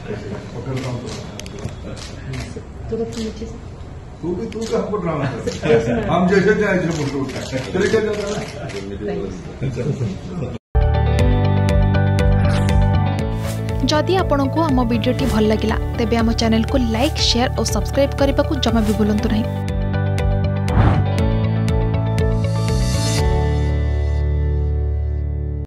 Hotel काम तू भी तू का हमको ड्रामा कर हम जैसे जाए ऐसे फोटो उठा चले चल जदि आपंक आम भिडी भल लगा तेब आम चैनल को लाइक शेयर और सब्सक्राइब करने को जमा भी भूलु नहीं।